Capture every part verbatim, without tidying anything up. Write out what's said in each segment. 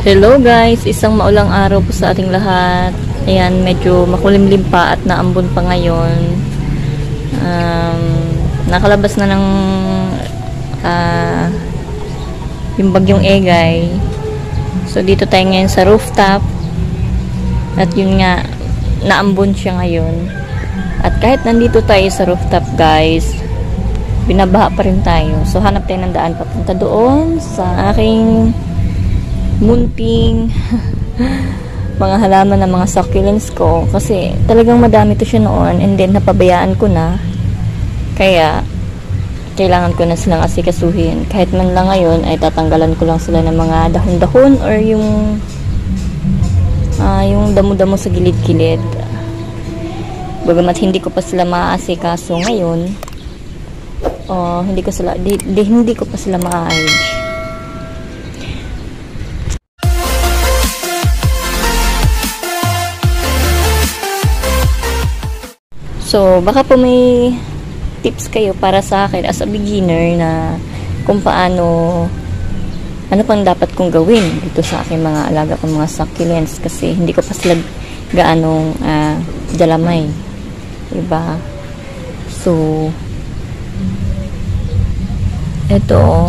Hello guys, isang maulang araw po sa ating lahat. Ayan, medyo makulimlim pa at naambon pa ngayon. Um, nakalabas na ng uh, yung bagyong Egay. So dito tayo ngayon sa rooftop. At yun nga, naambon siya ngayon. At kahit nandito tayo sa rooftop guys, binabaha pa rin tayo. So hanap tayo ng daan papunta doon sa aking munting mga halaman ng mga succulents ko, kasi talagang madami to siya noon and then napabayaan ko na, kaya kailangan ko na silang asikasuhin. Kahit man lang ngayon ay tatanggalan ko lang sila ng mga dahon-dahon or yung uh, yung damo-damo sa gilid-gilid. Bagamat hindi ko pa sila maaasikaso ngayon, o hindi ko sila di, di, hindi ko pa sila maayos. So, baka po may tips kayo para sa akin as a beginner na kung paano, ano pang dapat kong gawin dito sa aking mga alaga kong mga succulents, kasi hindi ko pa sila gaanong uh, dalamay. Diba? So, ito,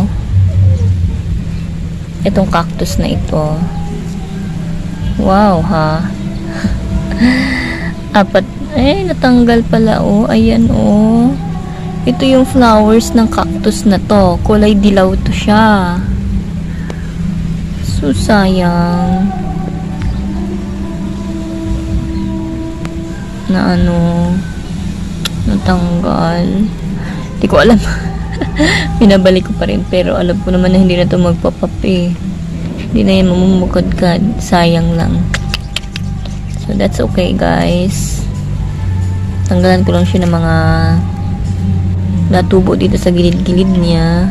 itong cactus na ito. Wow, ha? Apat. Eh, natanggal pala, oh. Ayan, oh. Ito yung flowers ng cactus na to. Kulay dilaw to siya. So, sayang. Na ano, natanggal. Hindi ko alam. Pinabalik ko pa rin. Pero alam ko naman na hindi na to magpapap eh. Hindi na yan mamumukadkad. Sayang lang. So, that's okay, guys. Tanggalan ko lang siya ng mga natubo dito sa gilid-gilid niya.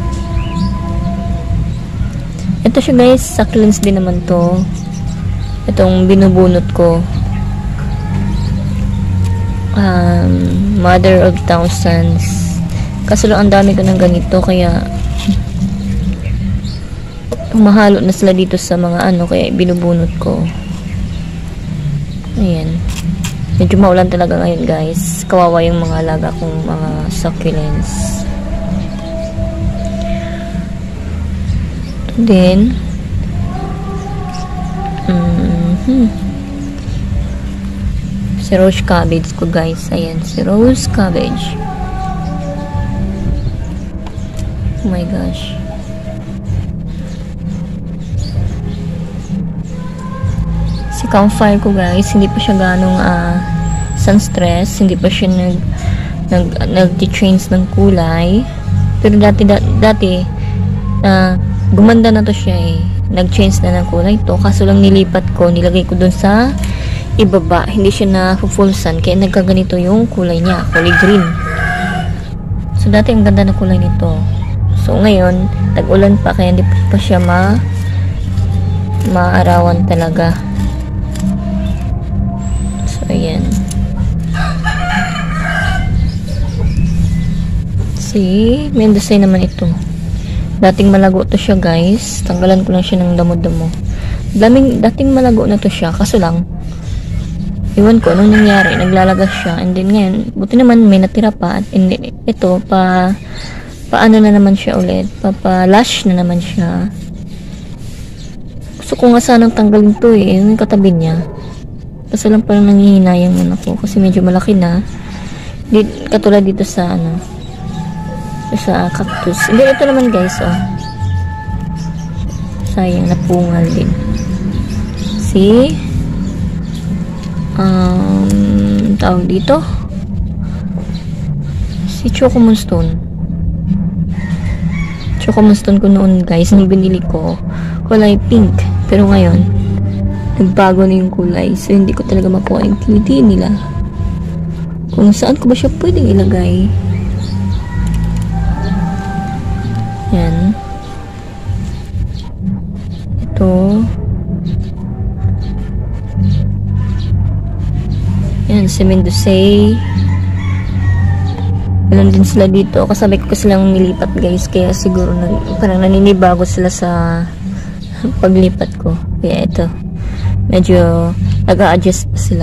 Ito siya guys, succulents din naman to. Itong binubunot ko. Um, mother of thousands. Kaso lang ang dami ko ng ganito, kaya mahalo na sila dito sa mga ano, kaya binubunot ko. Ayan. Medyo maulan talaga ngayon guys. Kawawa yung mga alaga kong mga succulents. Then, mm-hmm. si rose cabbage ko guys. Ayan, si rose cabbage. Oh my gosh. Si campfire ko guys, hindi pa siya ganong uh, sun stress, hindi pa siya nag nag nag-change ng kulay. Pero dati da, dati uh, gumanda na to siya eh. Nag-change na ng kulay to, kaso lang nilipat ko, nilagay ko dun sa ibaba. Hindi siya na full sun, kaya nagkaganito yung kulay niya, kulay green. So dati ang ganda na kulay nito. So ngayon, tag-ulan pa, kaya hindi pa siya ma maarawan talaga. Ayan. See? Mendocay naman ito. Dating malago to siya guys. Tanggalan ko lang siya ng damo-damo. Daming, dating malago na to siya. Kaso lang, iwan ko anong nangyari. Naglalagas siya. And then ngayon, buti naman may natira pa. And then, ito, pa, paano na naman siya ulit. Pa-lash na naman siya. Gusto ko nga sanang tanggalin to eh. Yung katabi niya. Kasi lang parang nangihinayang man ako kasi medyo malaki na. Di, katulad dito sa ano, sa cactus. Hindi, ito naman guys, oh. Sayang, napungal din. See? Um, tawag dito. Si Choco Moonstone. Choco Moonstone ko noon guys, nung binili ko, kulay pink. Pero ngayon, nagbago na yung kulay. So, hindi ko talaga makuha yung kiliti nila. Kung saan ko ba siya pwedeng ilagay. Yan. Ito. Yan, si Mendocay. Meron din sila dito. Kasabay ko silang nilipat guys. Kaya siguro na, parang naninibago sila sa paglipat ko. Kaya ito, medyo nag-a-adjust pa sila.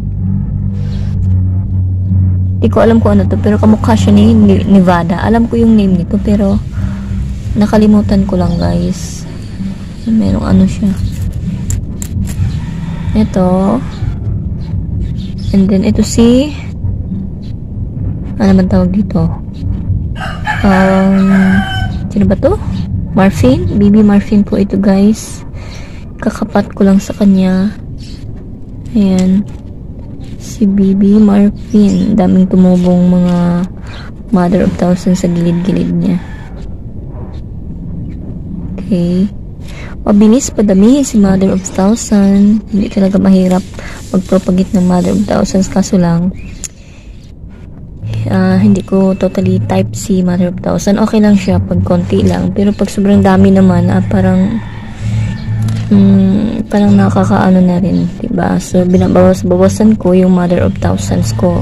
Hindi ko alam kung ano to, pero kamukha siya ni Nevada. Alam ko yung name nito, pero nakalimutan ko lang, guys. Merong ano siya. Ito. And then, ito si ano man tawag dito? Um, sino ba to? Marfin? Baby Marfin po ito, guys. Kakapat ko lang sa kanya. Ayan. Si Baby Marfin. Daming tumubong mga mother of thousands sa gilid-gilid niya. Okay. Mabilis padami si mother of thousands. Hindi talaga mahirap magpropagate ng mother of thousands. Kaso lang, Uh, hindi ko totally type si mother of thousand. Okay lang siya pag konti lang, pero pag sobrang dami naman, ah, parang um, parang nakakaano na rin, diba? So binabawas-bawasan ko yung mother of thousands ko.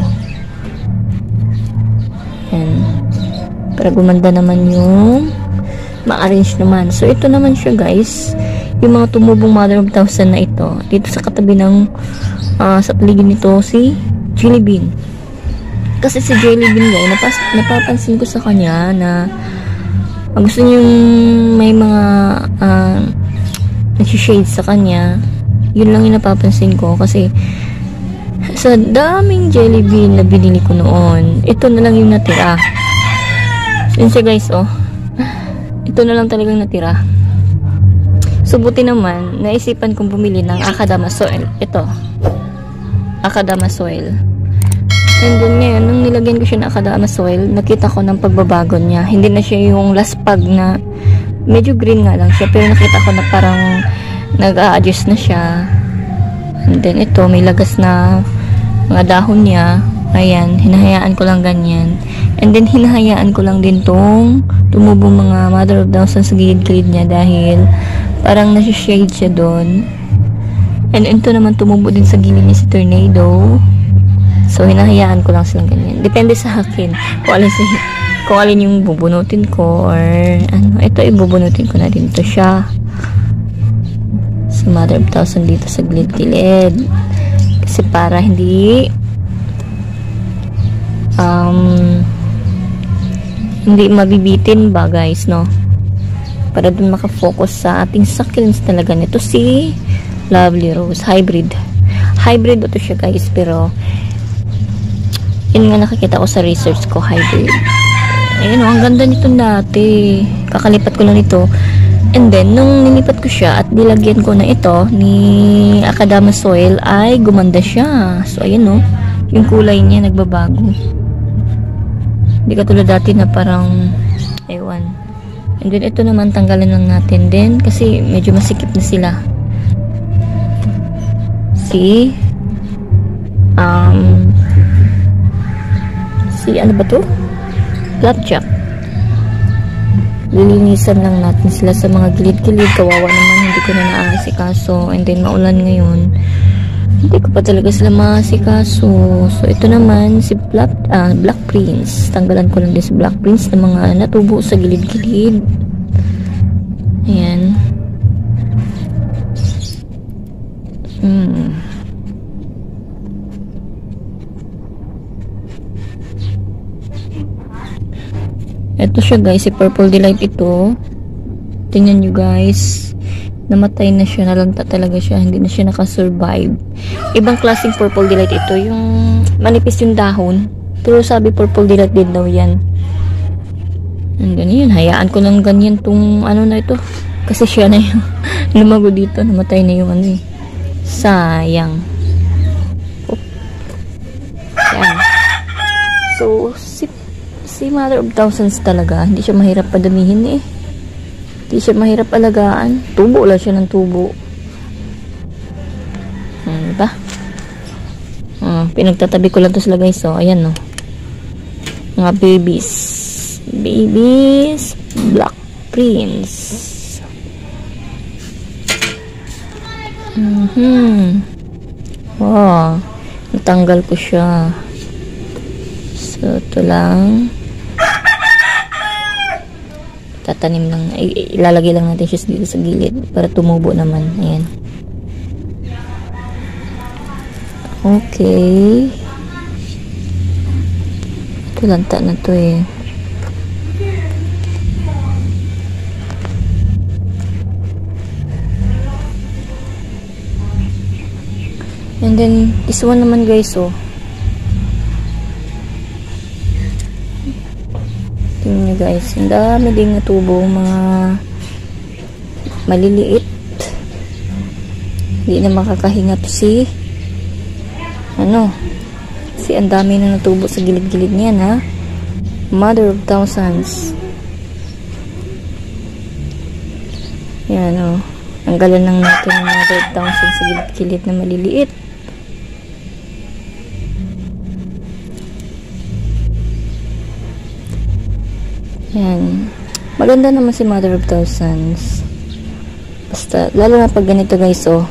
Yan, para gumanda naman yung ma-arrange naman. So ito naman siya, guys, yung mga tumubong mother of thousand na ito. Dito sa katabi ng uh, sa paligid nito si Jelly Bean. Kasi si Jelly Bean, guys, napas napapansin ko sa kanya na uh, gusto niyong may mga uh, nag-shade sa kanya. Yun lang yung napapansin ko. Kasi sa daming Jelly Bean na binili ko noon, ito na lang yung natira. Yun siya, guys, oh. Ito na lang talagang natira. So, buti naman, naisipan kong bumili ng Akadama Soil. Ito. Akadama Soil. And then ngayon, nung nilagyan ko siya ng Akadama Soil, nakita ko ng pagbabago niya. Hindi na siya yung laspag na medyo green nga lang siya, pero nakita ko na parang nag-a-adjust na siya. And then ito, may lagas na mga dahon niya. Ayan, hinahayaan ko lang ganyan. And then hinahayaan ko lang din tong tumubong mga mother of thousands sa gilid-gilid niya dahil parang nasi-shade siya doon. And ito naman tumubo din sa gilid niya si Tornado. So, hinahayaan ko lang silang ganyan. Depende sa akin kung alin, si, kung alin yung bubunutin ko or ano. Ito, ibubunutin ko na din to siya. Si mother of thousand dito sa gilid-gilid. Kasi para hindi um, hindi mabibitin ba, guys, no? Para dun makafocus sa ating succulents talaga nito si Lovely Rose. Hybrid. Hybrid ito siya, guys, pero yun nga nakikita ko sa research ko, hybrid. Ayun, oh, ang ganda nito dati. Kakalipat ko lang nito. And then, nung nilipat ko siya at nilagyan ko na ito ni Akadama Soil, ay gumanda siya. So, ayun, no, yung kulay niya nagbabago. Hindi katulad dati na parang ewan. And then, ito naman tanggalin lang natin din kasi medyo masikip na sila. See? Um... Si ano ba to? Flapjack. Lilinisan lang natin sila sa mga gilid-gilid. Kawawa naman, hindi ko na naasikaso. And then, maulan ngayon. Hindi ko pa talaga sila maasikaso. So, ito naman, si Black, ah, Black Prince. Tanggalan ko lang din si Black Prince ng mga natubo sa gilid-gilid. Ayan. Hmm. Ito siya, guys, si Purple Delight ito. Tingnan nyo, guys. Namatay na siya, nalanta talaga siya. Hindi na siya nakasurvive. Ibang klaseng Purple Delight ito. Yung manipis yung dahon. Pero sabi Purple Delight din daw yan. And then yun, hayaan ko lang ganyan tong ano na ito. Kasi siya na yung lumago dito. Namatay na yung ano eh. Sayang. Oh. Yan. So, si Si mother of thousands talaga, hindi siya mahirap padamihin eh. Hindi siya mahirap alagaan. Tubo lang siya ng tubo. Hmm, diba? Hmm, pinagtatabi ko lang to sila, guys. So, ayan, no. Mga babies. Babies. Black Prince. Mm-hmm. Wow. Natanggal ko siya. So, ito lang. tatanim lang, ilalagay lang natin siya dito sa gilid para tumubo naman. Ayan. Okay. Tulanta na to eh. And then, this one naman guys, oh. Tingnan nyo guys, ang dami ding natubo, mga maliliit. Hindi na makakahinga to si ano, si ang dami na natubo sa gilid-gilid niyan ha. Mother of thousands. Yan o, oh. Tanggalan lang natin ang mother of thousands sa gilid-gilid na maliliit. Yan. Maganda naman si Mother of Thousands. Basta, lalo na pag ganito guys, oh.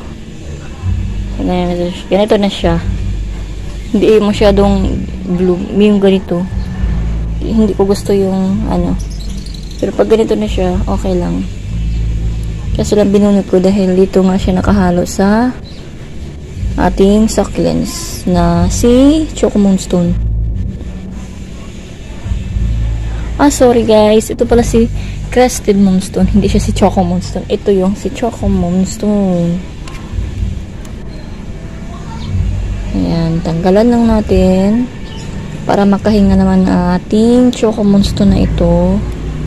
Ganito na siya. Hindi masyadong bloom. Yung ganito. Hindi ko gusto yung, ano. Pero pag ganito na siya, okay lang. Kasi lang binunot ko dahil dito nga siya nakahalo sa ating succulents na si Choco Moonstone. Ah, sorry guys. Ito pala si Crested Moonstone. Hindi siya si Choco Moonstone. Ito yung si Choco Moonstone. Ayan. Tanggalan lang natin para makahinga naman ang ating Choco Moonstone na ito.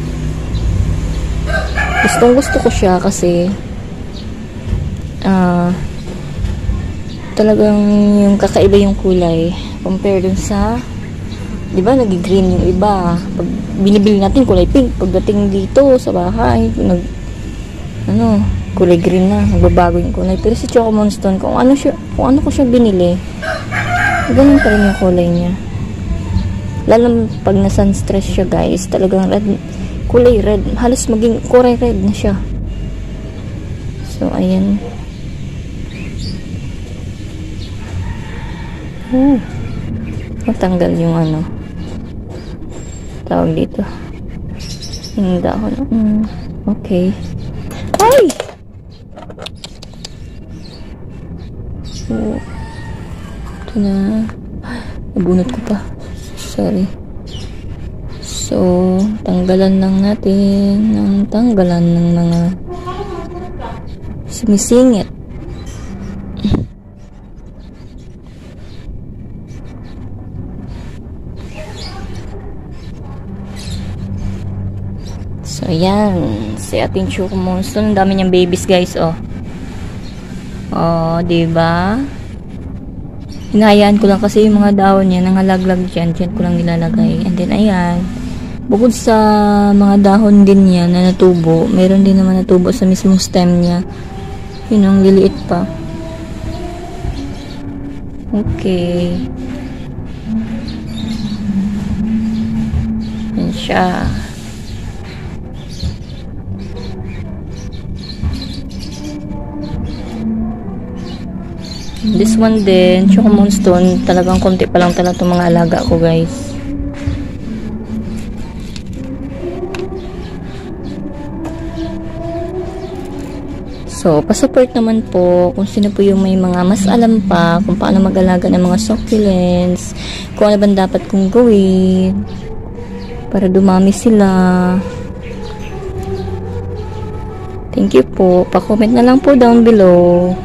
Gustong gusto ko siya kasi ah uh, talagang yung kakaiba yung kulay compare dun sa, di ba, nag-green yung iba. Pag binibili natin kulay pink, pagdating dito sa bahay, nag ano, kulay green na, nagbabago yung kulay. Pero si Choco Moonstone, kung ano siya, kung ano ko siya binili, ganun pa rin yung kulay niya. Lalo pag na sunstress siya guys, talagang red, kulay red, halos maging kulay red na siya. So ayan. Oh, matanggal yung ano, tawag dito, yung dahon. Mm, okay. Ay! Oh, ito na. Nabunot ko pa. Sorry. So, tanggalan lang natin ng tanggalan ng mga sumisingit. So, ayan. Si ating Choco Moonstone. Ang dami niyang babies, guys, oh. Oh, diba? Hinahayaan ko lang kasi yung mga dahon niya, nangalaglag dyan. Dyan ko lang nilalagay. And then, ayan. Bukod sa mga dahon din niya na natubo, meron din naman natubo sa mismong stem niya. Yun, ang liliit pa. Okay. Yan siya. This one din, Choco Moonstone, talagang konti pa lang talaga itong mga alaga ko, guys. So, pa-support naman po kung sino po yung may mga mas alam pa kung paano mag-alaga ng mga succulents, kung ano ba dapat kong gawin para dumami sila. Thank you po. Pa-comment na lang po down below.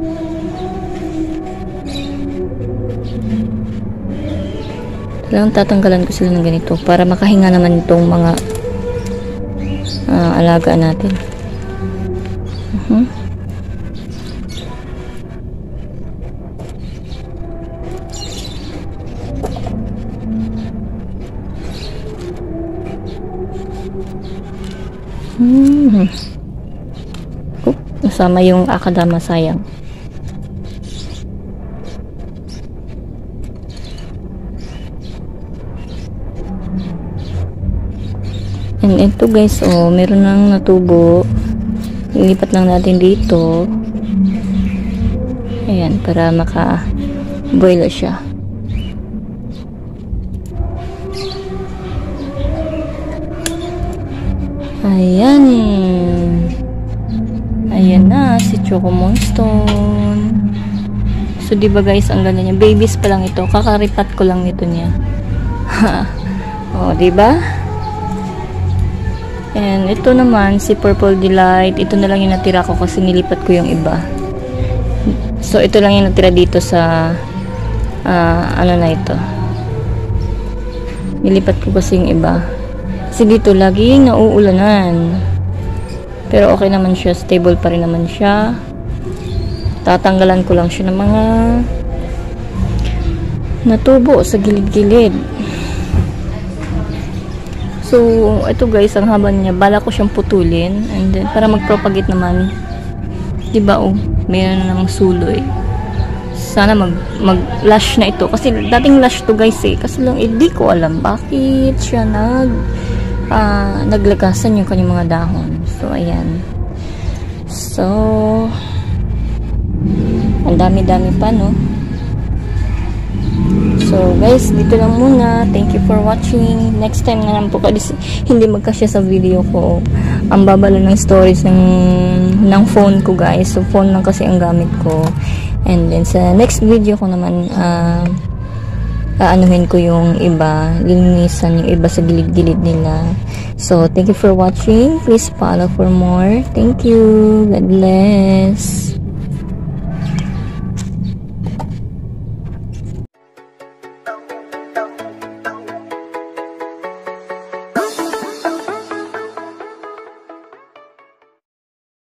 Talagang tatanggalan ko sila ng ganito para makahinga naman itong mga uh, alaga natin. Uh-huh. Hmm. Oh, nasama yung akadama, sayang. And ito guys, oh, meron nang natubo. Ilipat lang natin dito. Ayan, para maka-boil siya. Ayan. Ayan na, si Choco Moonstone. So, diba guys, ang ganda niya. Babies pa lang ito. Kakaripat ko lang nito niya. O, diba? And ito naman, si Purple Delight. Ito na lang yung natira ko kasi nilipat ko yung iba. So, ito lang yung natira dito sa uh, ano na ito. Nilipat ko kasi yung iba. Kasi dito, laging nauulanan. Pero okay naman siya. Stable pa rin naman siya. Tatanggalan ko lang siya ng mga natubo sa gilid-gilid. So, ito guys, ang haba niya. Bala ko siyang putulin. And then, para mag-propagate naman. Diba, oh, mayroon na namang suloy. Sana mag, mag-lash na ito. Kasi dating lash to guys eh. Kasi lang, hindi eh, ko alam bakit siya nag, uh, naglagasan yung kanyang mga dahon. So, ayan. So, ang dami-dami pa, no? So, guys, dito lang muna. Thank you for watching. Next time na lang po kasi hindi magkasya sa video ko. Ang babalo ng stories ng, ng phone ko, guys. So, phone lang kasi ang gamit ko. And then, sa next video ko naman, uh, aanuhin ko yung iba. Lilinisan yung iba sa gilid-gilid nila. So, thank you for watching. Please follow for more. Thank you. God bless.